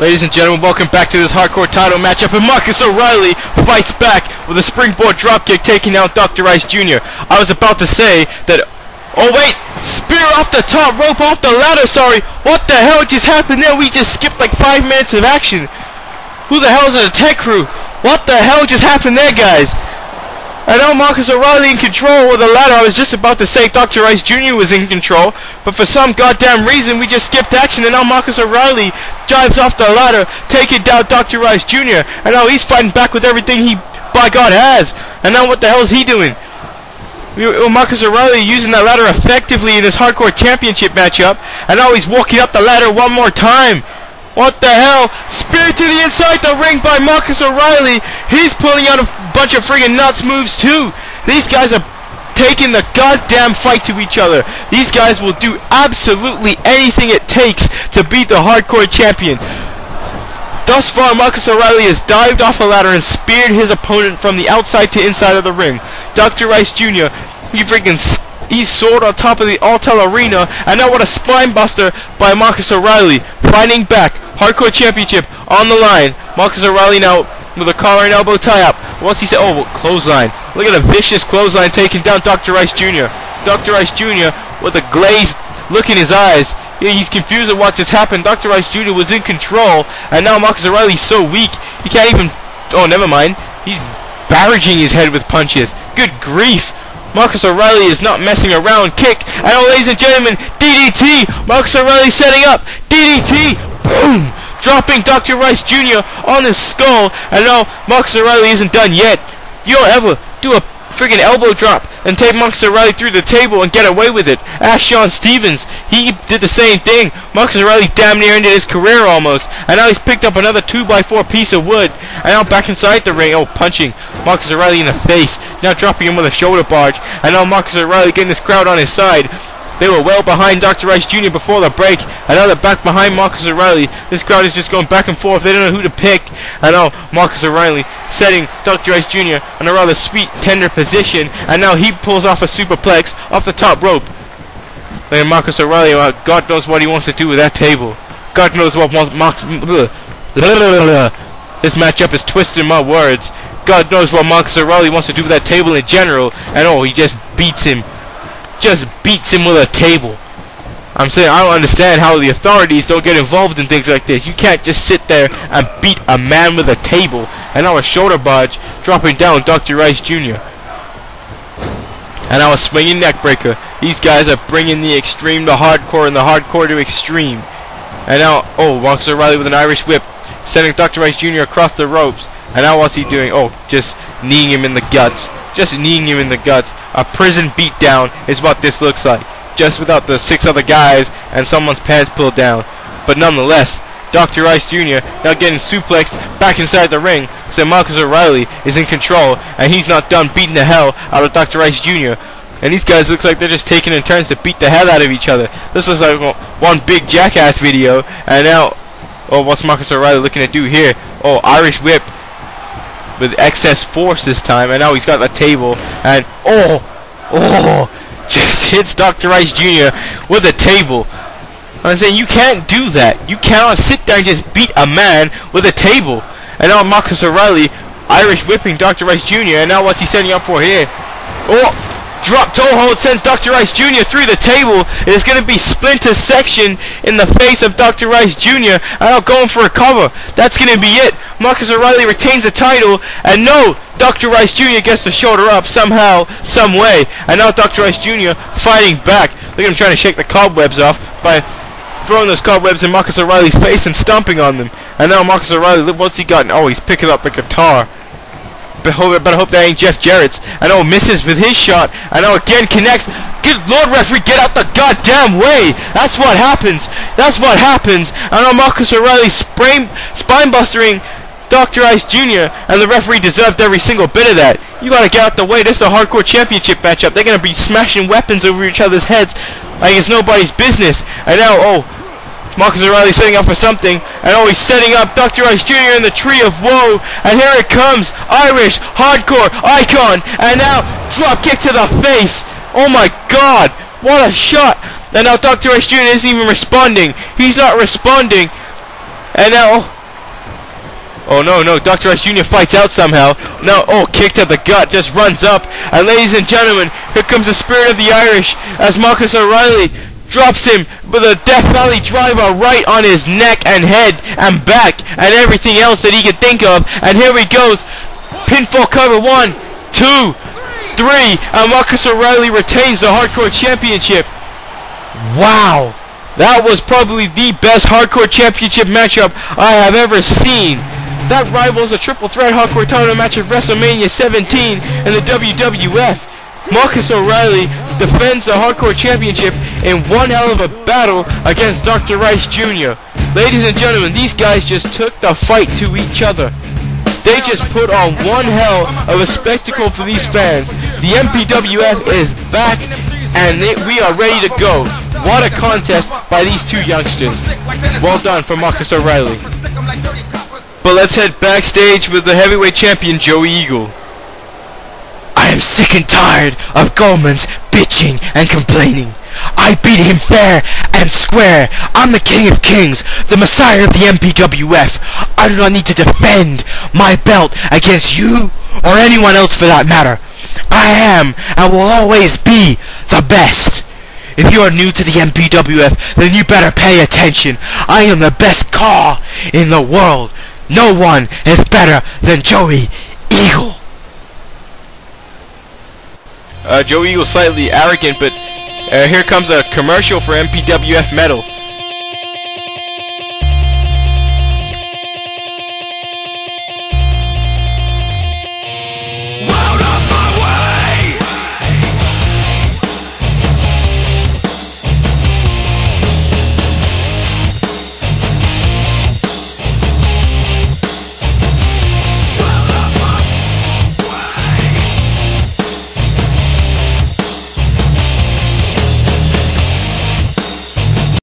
Ladies and gentlemen, welcome back to this hardcore title matchup, and Marcus O'Reilly fights back with a springboard dropkick, taking out Dr. Ice Jr. I was about to say that, oh wait, spear off the top rope, off the ladder, sorry. What the hell just happened there? We just skipped like 5 minutes of action. Who the hell is in the tech crew? What the hell just happened there, guys? I know Marcus O'Reilly in control with the ladder. I was just about to say Dr. Ice Jr. was in control, but for some goddamn reason we just skipped action, and now Marcus O'Reilly drives off the ladder, taking down Dr. Ice Jr., and now he's fighting back with everything he, by God, has. And now what the hell is he doing? Marcus O'Reilly using that ladder effectively in this hardcore championship matchup, and now he's walking up the ladder one more time. What the hell? Spear to the inside the ring by Marcus O'Reilly. He's pulling out a bunch of friggin' nuts moves too. These guys are taking the goddamn fight to each other. These guys will do absolutely anything it takes to beat the hardcore champion. Thus far, Marcus O'Reilly has dived off a ladder and speared his opponent from the outside to inside of the ring. Dr. Ice Jr., he's soared on top of the Alltel Arena, and now what a spine buster by Marcus O'Reilly. Fighting back, hardcore championship on the line. Marcus O'Reilly now with a collar and elbow tie-up. What's he say? Oh, clothesline. Look at a vicious clothesline taking down Dr. Ice Jr. Dr. Ice Jr. with a glazed look in his eyes. Yeah, he's confused at what just happened. Dr. Ice Jr. was in control, and now Marcus O'Reilly's so weak, he can't even... Oh, never mind. He's barraging his head with punches. Good grief. Marcus O'Reilly is not messing around. Kick. And oh, ladies and gentlemen, DDT. Marcus O'Reilly setting up. DDT. Boom. Dropping Dr. Ice Jr. on his skull. And now Marcus O'Reilly isn't done yet. You don't ever do a friggin' elbow drop and take Marcus O'Reilly through the table and get away with it. Ask Sean Stevens. He did the same thing. Marcus O'Reilly damn near ended his career almost. And now he's picked up another 2x4 piece of wood. And now back inside the ring. Oh, punching Marcus O'Reilly in the face. Now dropping him with a shoulder barge. And now Marcus O'Reilly getting this crowd on his side. They were well behind Dr. Ice Jr. before the break. And now they're back behind Marcus O'Reilly. This crowd is just going back and forth. They don't know who to pick. And now Marcus O'Reilly setting Dr. Ice Jr. in a rather sweet, tender position. And now he pulls off a superplex off the top rope. Look at Marcus O'Reilly. God knows what he wants to do with that table. God knows what this matchup is twisting my words. God knows what Marcus O'Reilly wants to do with that table in general. And oh, he just beats him. Just beats him with a table. I'm saying I don't understand how the authorities don't get involved in things like this. You can't just sit there and beat a man with a table. And now a shoulder barge dropping down Dr. Ice Jr. And now a swinging neck breaker. These guys are bringing the extreme to hardcore and the hardcore to extreme. And now, oh, Marcus O'Reilly with an Irish whip, sending Dr. Ice Jr. across the ropes. And now what's he doing? Oh, just kneeing him in the guts. Just kneeing him in the guts. A prison beatdown is what this looks like. Just without the 6 other guys and someone's pants pulled down. But nonetheless, Dr. Ice Jr. now getting suplexed back inside the ring. So Marcus O'Reilly is in control, and he's not done beating the hell out of Dr. Ice Jr. And these guys looks like they're just taking in turns to beat the hell out of each other. This looks like one big jackass video. And now, oh, what's Marcus O'Reilly looking to do here? Oh, Irish whip with excess force this time, and now he's got the table, and oh, just hits Dr. Ice Jr. with a table. I'm saying you can't do that. You cannot sit there and just beat a man with a table. And now Marcus O'Reilly Irish whipping Dr. Ice Jr. And now what's he setting up for here? Oh, drop toe hold sends Dr. Ice Jr. through the table. It is going to be splinter section in the face of Dr. Ice Jr. And now going for a cover. That's going to be it. Marcus O'Reilly retains the title, and no, Dr. Ice Jr. gets the shoulder up somehow, some way. And now Dr. Ice Jr. fighting back. Look at him trying to shake the cobwebs off by throwing those cobwebs in Marcus O'Reilly's face and stomping on them. And now Marcus O'Reilly, what's he got? Oh, he's picking up the guitar. But I hope that ain't Jeff Jarrett's. And oh, misses with his shot. And oh, again connects. Good Lord, referee, get out the goddamn way. That's what happens. That's what happens. And oh, Marcus O'Reilly spine-bustering Dr. Ice Jr. And the referee deserved every single bit of that. You gotta get out the way. This is a hardcore championship matchup. They're gonna be smashing weapons over each other's heads like it's nobody's business. And now, oh, Marcus O'Reilly setting up for something, and oh, he's setting up Dr. Ice Jr. in the Tree of Woe, and here it comes, Irish hardcore icon, and now drop kick to the face. Oh my God, what a shot! And now Dr. Ice Jr. isn't even responding. He's not responding. And now, oh no, Dr. Rice Jr. fights out somehow. No, oh, kicked at the gut, just runs up. And ladies and gentlemen, here comes the Spirit of the Irish as Marcus O'Reilly drops him with a Death Valley driver right on his neck and head and back and everything else that he could think of. And here he goes. Pinfall cover, 1, 2, 3, and Marcus O'Reilly retains the Hardcore Championship. Wow. That was probably the best Hardcore Championship matchup I have ever seen. That rivals a triple threat Hardcore title match of WrestleMania 17 in the WWF. Marcus O'Reilly defends the Hardcore Championship in one hell of a battle against Dr. Rice Jr. Ladies and gentlemen, these guys just took the fight to each other. They just put on one hell of a spectacle for these fans. The MPWF is back, and we are ready to go. What a contest by these two youngsters. Well done for Marcus O'Reilly. But let's head backstage with the heavyweight champion, Joey Eagle. I am sick and tired of Goldman's bitching and complaining. I beat him fair and square. I'm the King of Kings, the Messiah of the MPWF. I do not need to defend my belt against you or anyone else for that matter. I am and will always be the best. If you are new to the MPWF, then you better pay attention. I am the best car in the world. No one is better than Joey Eagle. Joey Eagle slightly arrogant, but here comes a commercial for MPWF Metal.